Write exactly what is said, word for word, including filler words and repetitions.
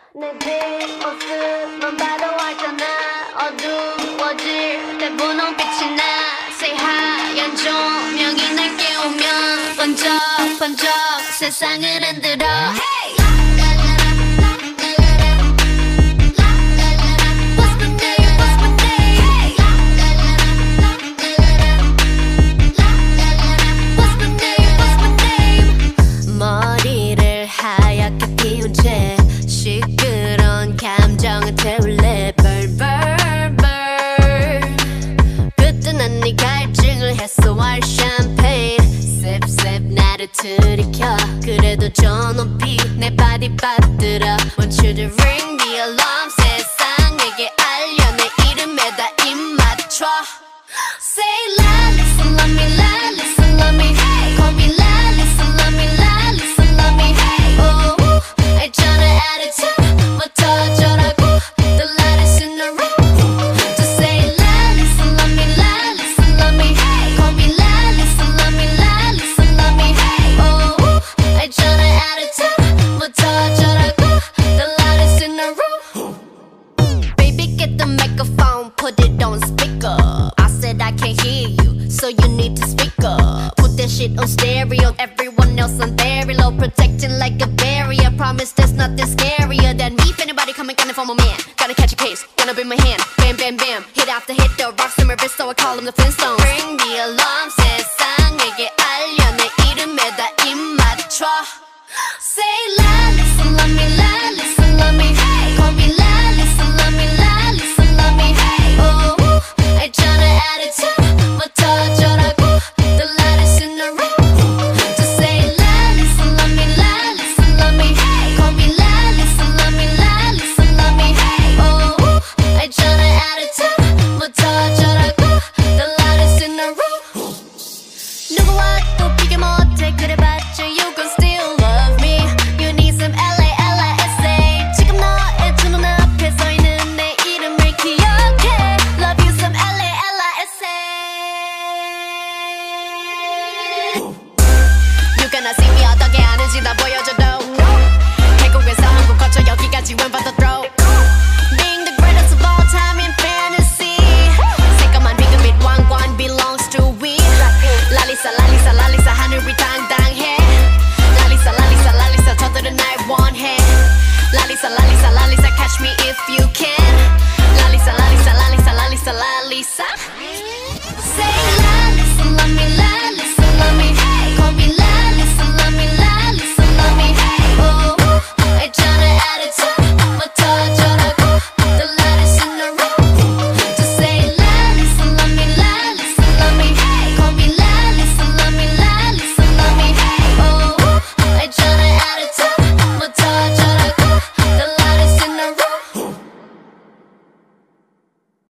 내 뒷모습만 봐도 알잖아. 어두워질 때 분홍빛이 나. 새하얀 조명이 날 깨우면 번쩍번쩍 세상을 흔들어. Hey! 머리를 하얗게 피운 채 시끄러운 감정을 태울래. Burn, burn, burn. 그때 난 네 갈증을 해소할 샴페인. Sip, sip 나를 들이켜. 그래도 저 높이 내 바디 받들어. Want you to ring the alarm. 세상에게 알려 내 이름에다 입 맞춰. Say LALISA love me, LALISA love me. Hey, call me LALISA love me, LALISA love me. Hey, oh, 알잖아 attitude부터 어쩌라고. The latest in the room. Just say LALISA love me, LALISA love me. Hey, call me LALISA love me, LALISA love me. Hey, oh, 알잖아 attitude부터 어쩌라고. The latest in the room. Baby, get the microphone, put it on speaker. I can't hear you, so you need to speak up. Put that shit on stereo, everyone else on very low. Protecting like a barrier, promise there's nothing scarier than me. If anybody coming gunning for my man, gotta catch a case, gonna bring my hand. Bam, bam, bam, hit after hit, the rocks in my wrist, so I call them the Flintstones. Ring the alarm, 세상에게 알려 내 이름에다 입 맞춰. Say LALISA love me, LALISA